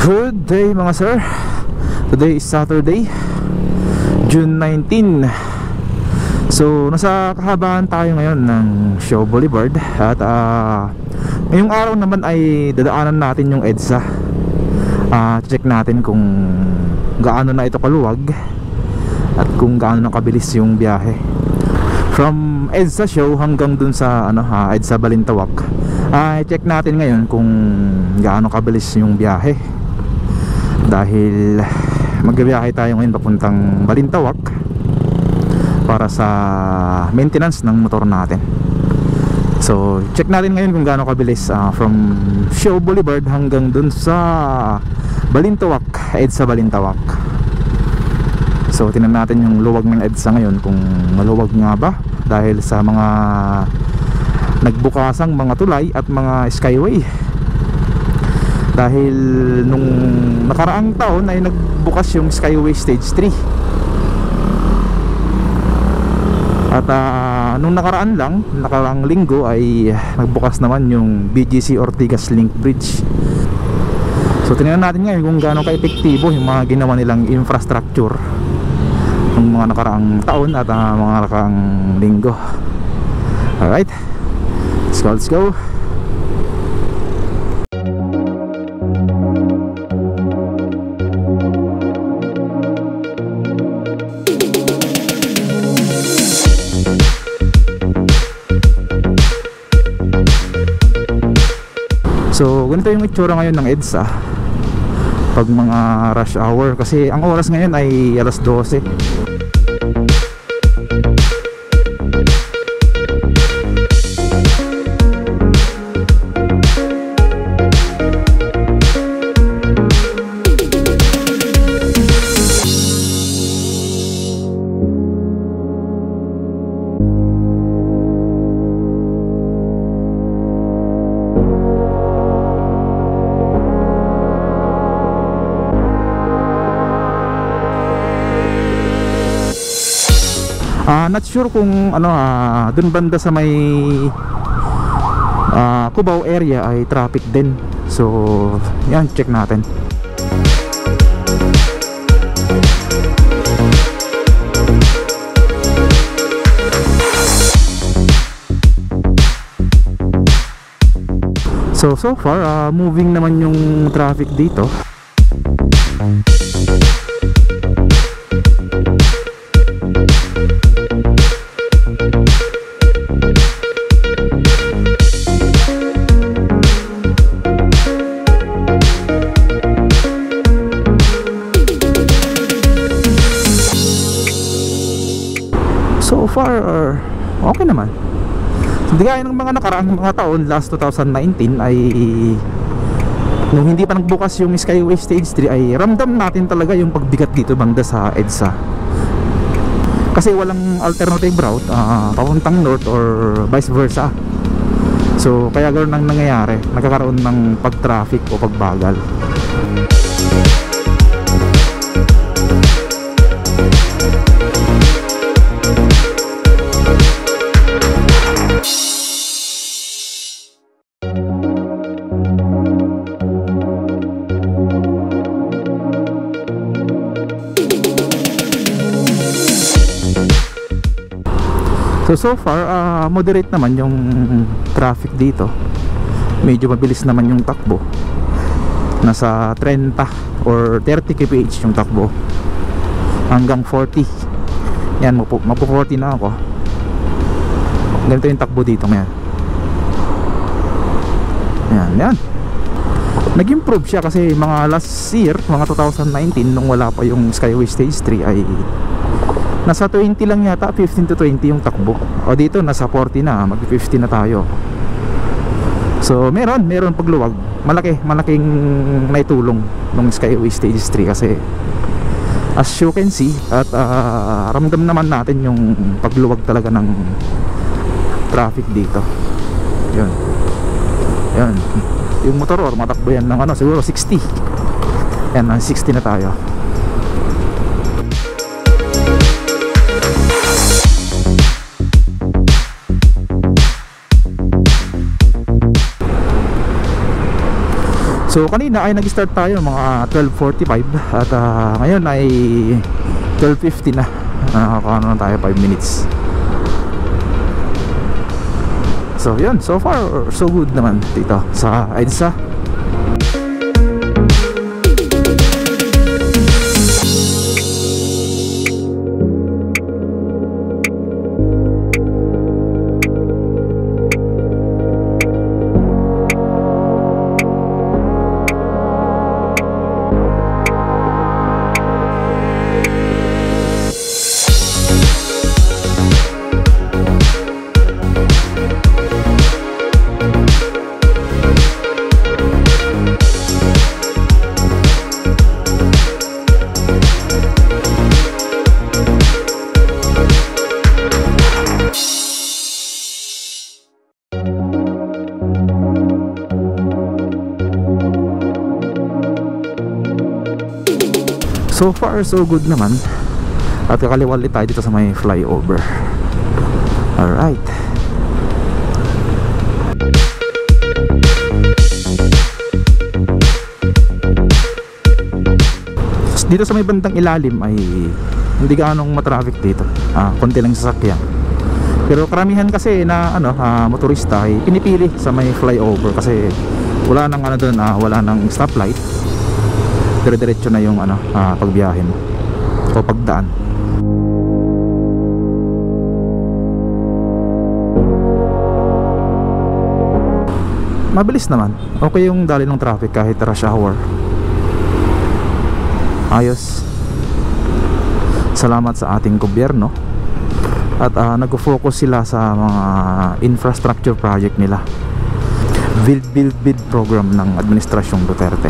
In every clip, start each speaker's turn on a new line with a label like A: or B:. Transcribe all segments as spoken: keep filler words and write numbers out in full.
A: Good day mga sir. Today is Saturday, June nineteenth. So nasa kahabaan tayo ngayon ng Shaw Boulevard. At uh, ngayong araw naman ay dadaanan natin yung EDSA. uh, Check natin kung gaano na ito kaluwag at kung gaano na kabilis yung biyahe from EDSA Shaw hanggang dun sa ano, uh, EDSA Balintawak. uh, Check natin ngayon kung gaano kabilis yung biyahe, dahil magbibiyahe tayo ngayon papuntang Balintawak para sa maintenance ng motor natin. So check natin ngayon kung gaano kabilis uh, from Shaw Boulevard hanggang dun sa Balintawak, EDSA Balintawak. So tingnan natin yung luwag ng EDSA ngayon, kung maluwag nga ba, dahil sa mga nagbukasang mga tulay at mga skyway. Dahil nung nakaraang taon ay nagbukas yung Skyway Stage three. At uh, nung nakaraan lang, nakaraang linggo ay nagbukas naman yung B G C Ortigas Link Bridge. So tingnan natin ngayon kung gaano ka-epektibo yung mga ginawa nilang infrastructure ng mga nakaraang taon at uh, mga nakaraang linggo. Alright, let's go, let's go. So ganito yung itsura ngayon ng EDSA pag mga rush hour, kasi ang oras ngayon ay alas dose. Uh, not sure kung ano, uh, dun banda sa may uh, Cubao area ay traffic din. So yan, check natin. So so far uh, moving naman yung traffic dito. So far, uh, okay naman. Hindi gaya ng mga nakaraang mga taon, last twenty nineteen ay nung hindi pa nagbukas yung Skyway Stage three ay ramdam natin talaga yung pagbigat dito banda sa EDSA. Kasi walang alternative route uh, papuntang north or vice versa. So kaya ganoon ang nangyayari, nagkakaroon ng pag-traffic o pagbagal. So so far uh, moderate naman yung traffic dito. Medyo mabilis naman yung takbo. Nasa thirty or thirty kilometers per hour yung takbo hanggang forty. Yan, mapu forty na ako. Ganito yung takbo dito ngayon. Yan, yan. Nag-improve siya kasi mga last year, mga twenty nineteen, nung wala pa yung Skyway Stage three ay nasa twenty lang yata, fifteen to twenty yung takbo. O dito nasa forty na, mag fifty na tayo. So meron, meron pagluwag. Malaki, malaking naitulong ng Skyway Stage three kasi as you can see at uh, ramdam naman natin yung pagluwag talaga ng traffic dito. Yun. Yun. Yung motor or matakbo yan ng ano, siguro sixty. Yan, sixty na tayo. So kanina ay nag-start tayo mga twelve forty-five at uh, ngayon ay twelve fifty na. Nakakaano na tayo five minutes. So yun, so far so good naman dito sa EDSA. So far so good naman. At kakaliwa ulit tayo dito sa may flyover. Alright. Dito sa may bandang ilalim ay hindi gaanong matraffic dito. Ah, konti lang sasakyan. Pero karamihan kasi na ano, ah, motorista ay pinipili sa may flyover kasi wala nang ano doon, ah, wala nang stoplight. Dire-diretso na yung ano, uh, pagbiyahe mo o pagdaan. Mabilis naman. Okay yung dali ng traffic kahit rush hour. Ayos. Salamat sa ating gobyerno. At uh, nag-focus sila sa mga infrastructure project nila. Build, build, build program ng Administrasyong Duterte.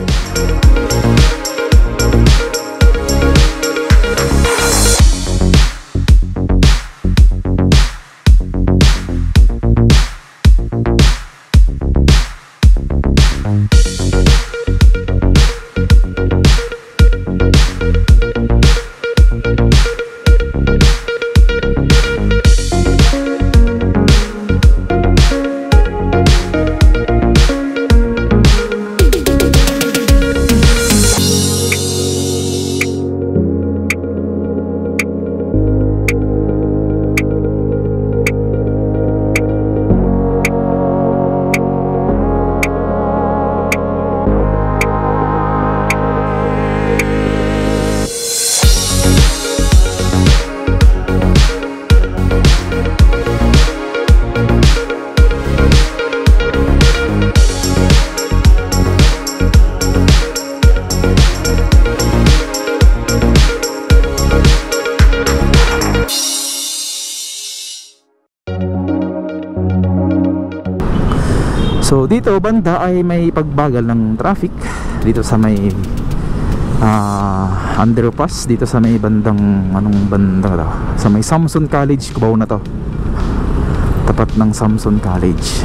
A: So dito banda ay may pagbagal ng traffic dito sa may uh, underpass dito sa may bandang anong bandang ito? Sa may Samson College, Cubao na to. Tapat ng Samson College.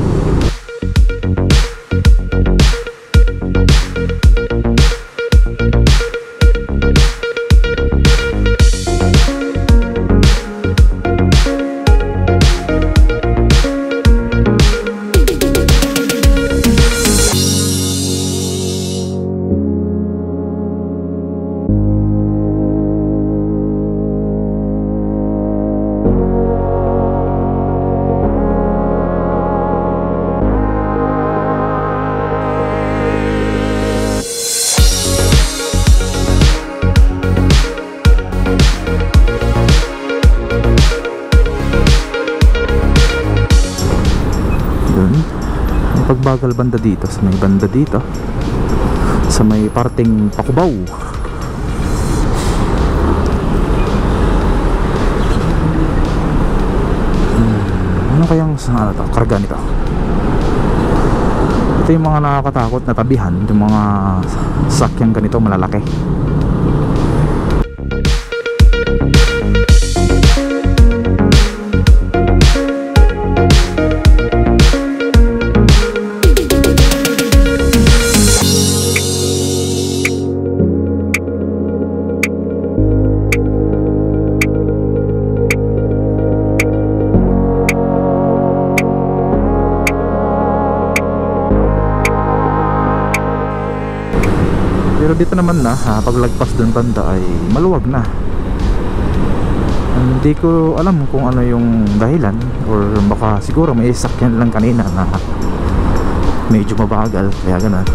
A: Pagbagal banda dito sa may banda dito sa may parting Pakubaw. hmm, ano kayang ano to, karga nito? Ito yung mga nakakatakot na tabihan, yung mga sakyang ganito malalaki. Pero dito naman na ha, paglagpas dun banda ay maluwag na. Hindi ko alam kung ano yung dahilan, or baka siguro may sakyan lang kanina na medyo mabagal kaya ganun.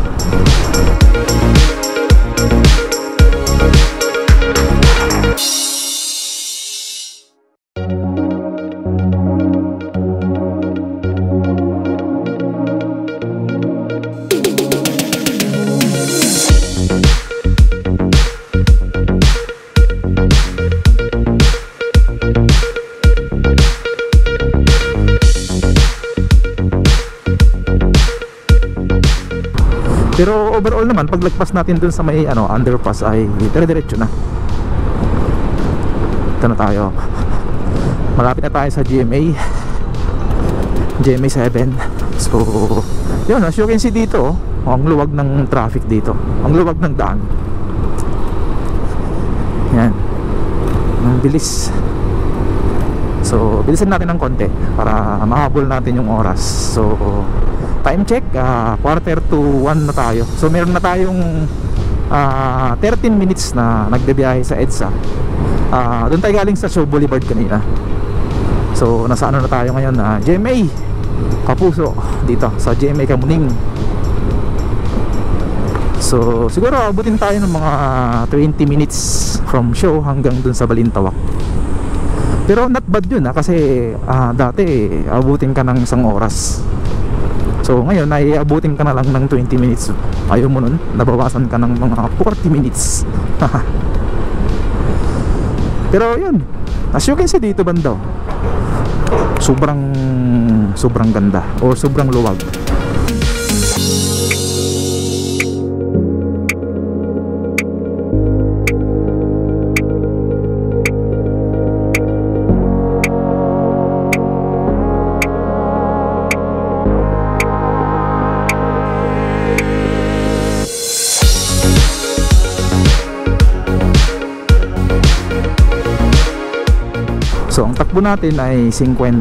A: Pero overall naman, paglagpas natin dun sa may ano, underpass ay dire-diretso na. Ito na tayo. Malapit na tayo sa G M A G M A seven. So yun, as you can see dito, oh, ang luwag ng traffic dito, ang luwag ng daan. Yan, ang bilis. So bilisan natin ng konti para mahabol natin yung oras. So time check, uh, quarter to one na tayo. So meron na tayong uh, thirteen minutes na nagbibiyahe sa EDSA. uh, Doon tayo galing sa Shaw Boulevard kanina. So nasa ano na tayo ngayon, uh, G M A Kapuso, dito sa G M A Kamuning. So siguro abutin tayo ng mga twenty minutes from Shaw hanggang dun sa Balintawak. Pero not bad yun ha, kasi uh, dati abutin ka ng isang oras. So ngayon ay abutin ka na lang ng twenty minutes. Ayaw mo nun, nabawasan ka ng mga forty minutes. Pero yun, as you can see dito banda, sobrang sobrang ganda or sobrang luwag. So ang takbo natin ay fifty.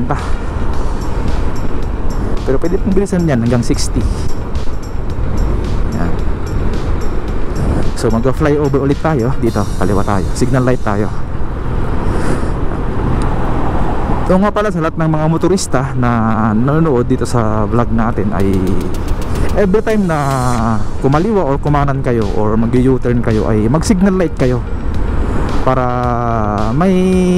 A: Pero pwede pong bilisan yan hanggang sixty. Yan. So mag-flyover ulit tayo dito, kaliwa tayo, signal light tayo. So nga pala, sa lahat ng mga motorista na nanonood dito sa vlog natin ay every time na kumaliwa or kumanan kayo or mag-U-turn kayo ay mag-signal light kayo para may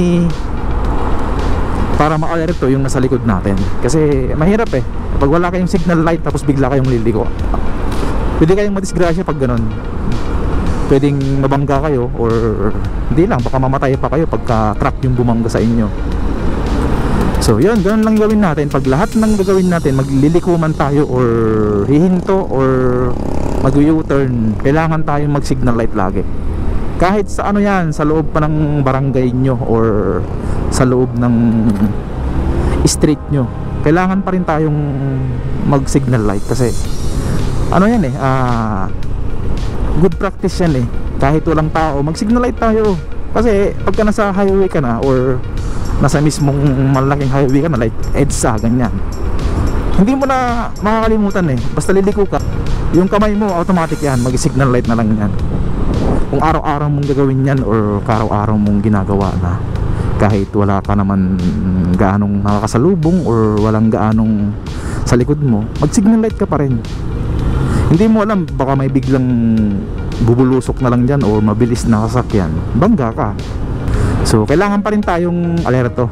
A: para ma-alerto yung nasa likod natin. Kasi mahirap eh pag wala kayong signal light tapos bigla kayong liliko. Pwede kayong madisgrasya pag ganun. Pwedeng mabangga kayo, or hindi lang, baka mamatay pa kayo pagka truck yung bumangga sa inyo. So yun, ganun lang gawin natin. Pag lahat ng gagawin natin, magliliko man tayo or hihinto or mag-U-turn, kailangan tayong mag-signal light lagi. Kahit sa ano yan, sa loob pa ng barangay nyo or sa loob ng street nyo, kailangan pa rin tayong mag-signal light. Kasi ano yan eh, uh, good practice yan eh. Kahit walang tao, mag-signal light tayo. Kasi pagka nasa highway ka na or nasa mismong malaking highway ka na, like EDSA, ganyan, hindi mo na makakalimutan eh. Basta liliko ka, yung kamay mo automatic yan, mag-signal light na lang yan. Kung araw-araw mong gagawin yan or araw-araw mong ginagawa na, kahit wala ka naman gaanong nakakasalubong or walang gaanong sa likod mo, mag-signal light ka pa rin. Hindi mo alam, baka may biglang bubulusok na lang dyan or mabilis na sasakyan, bangga ka. So kailangan pa rin tayong alerto.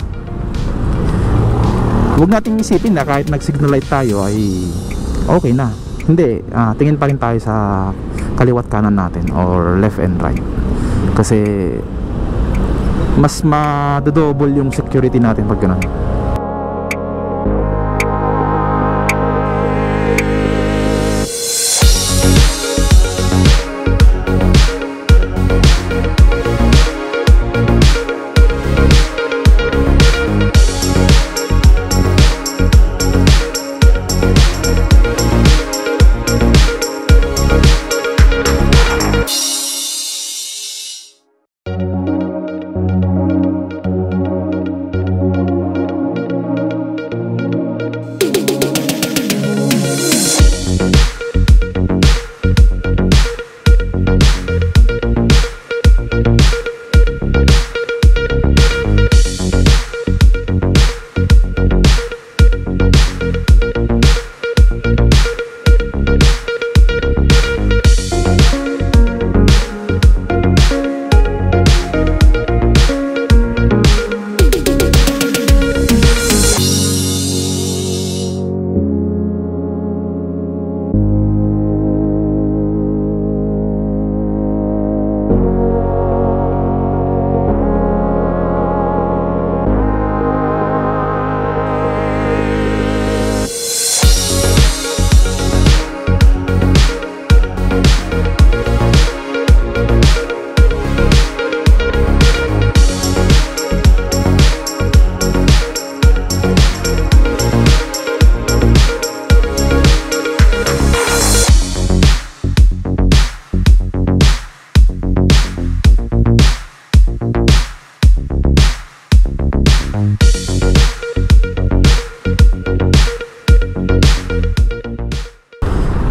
A: Huwag nating isipin na kahit nag-signal light tayo ay okay na. Hindi, uh, tingin pa rin tayo sa kaliwat kanan natin or left and right. Kasi mas madodouble yung security natin pag ganun.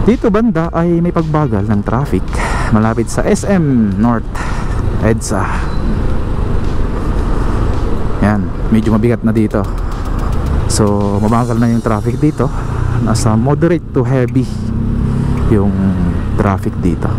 A: Dito banda ay may pagbagal ng traffic malapit sa S M North EDSA. Yan, medyo mabigat na dito. So mabagal na yung traffic dito. Nasa moderate to heavy yung traffic dito.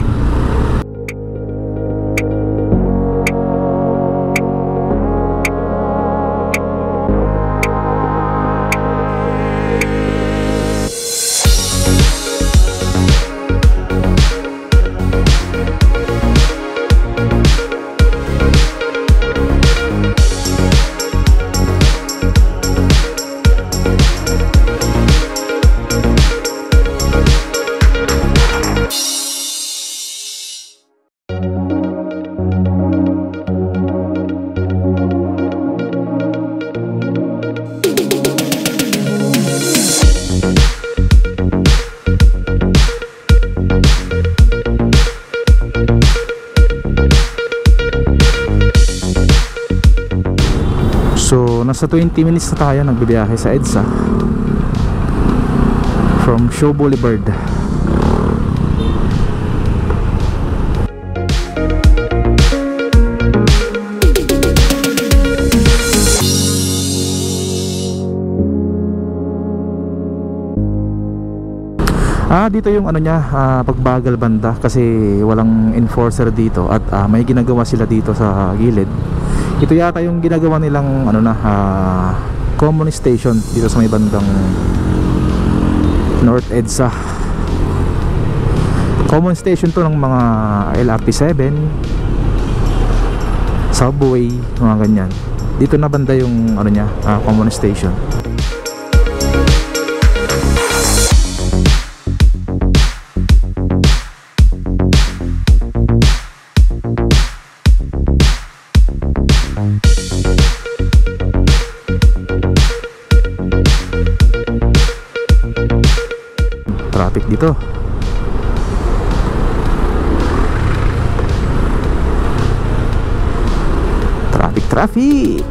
A: So nasa twenty minutes na tayo nagbibiyahe sa EDSA from Shaw Boulevard. Ah, dito yung ano niya, ah, pagbagal banda kasi walang enforcer dito at ah, may ginagawa sila dito sa gilid. Ito yata yung ginagawa nilang ano na uh, common station dito sa may bandang North EDSA. Common station to ng mga L R T seven, subway, mga ganyan. Dito na banda yung ano niya, uh, common station. Traffic dito. Traffic, traffic.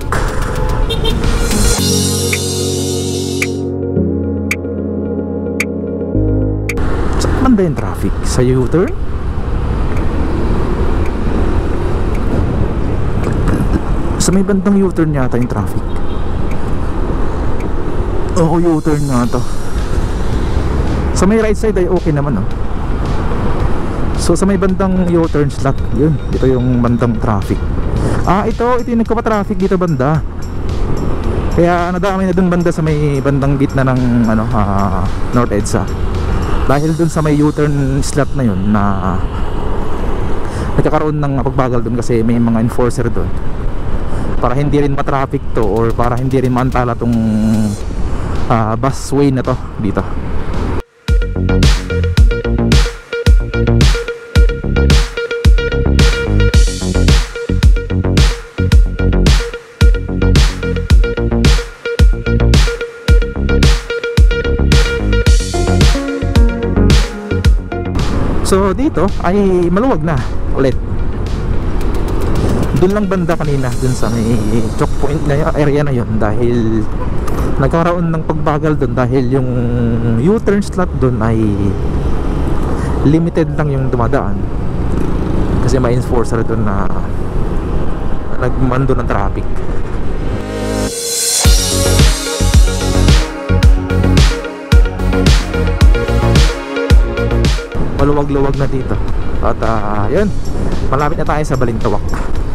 A: Saan banda yung traffic? Sa U-turn? Sa may bandang U-turn yata yung traffic. Oo, U-turn nga to. Sa may right side ay okay naman, oh. So sa may bandang U-turn slot, yun, ito yung bandang traffic. Ah, ito, ito yung nagkapa-traffic dito banda. Kaya nadami na dun banda sa may bandang gitna ng ano, uh, North EDSA. Dahil dun sa may U-turn slot na yun na uh, nagkakaroon ng pagbagal dun kasi may mga enforcer dun. Para hindi rin ma-traffic to or para hindi rin maantala tong uh, busway na to dito. So dito ay maluwag na ulit. Doon lang banda kanina, dun sa may choke point na area na yun, dahil nagkaroon ng pagbagal doon dahil yung U-turn slot doon ay limited lang yung dumadaan kasi may enforcer doon na nagmando ng traffic. Maluwag-luwag na dito at uh, yun, malapit na tayo sa Balintawak.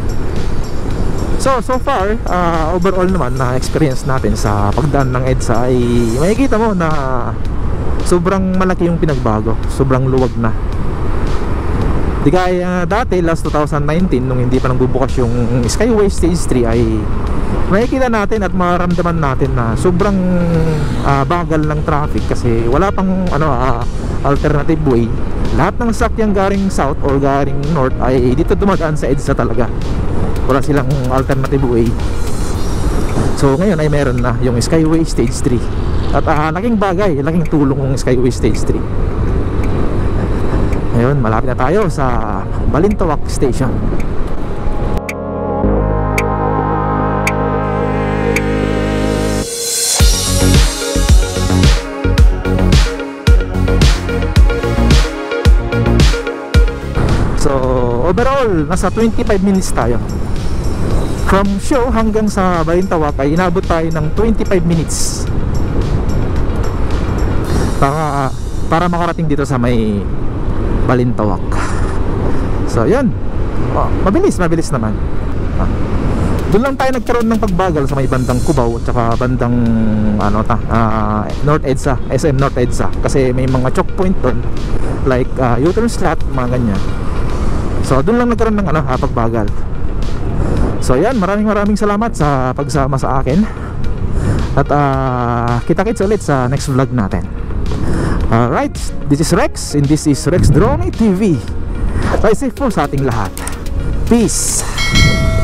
A: So, so far, uh, overall naman na experience natin sa pagdaan ng EDSA ay makikita mo na sobrang malaki yung pinagbago, sobrang luwag na. Di kaya uh, dati, last twenty nineteen, nung hindi pa nang bubukas yung Skyway Stage three, ay makikita natin at maramdaman natin na sobrang uh, bagal ng traffic kasi wala pang ano, uh, alternative way. Lahat ng sakyang garing south or garing north ay dito dumadaan sa EDSA talaga. Wala silang alternative way. So ngayon ay meron na yung Skyway Stage three. At uh, laking bagay, laking tulong ng Skyway Stage three. Ngayon, malapit na tayo sa Balintawak Station. So overall nasa twenty-five minutes tayo. From show hanggang sa Balintawak ay inabot tayo ng twenty-five minutes para, para makarating dito sa may Balintawak. So yun, oh, mabilis, mabilis naman. ah. Doon lang tayo nagkaroon ng pagbagal sa may bandang Cubao at saka bandang ano ta, uh, North EDSA, S M North EDSA, kasi may mga choke point doon like uh, U-turn slot, mga ganyan. So doon lang nagkaroon ng ano, uh, pagbagal. So yan, maraming maraming salamat sa pagsama sa akin. At uh, kita-kits ulit sa next vlog natin. Alright, this is Rex and this is Rex Drone T V. Stay safe po sa ating lahat. Peace.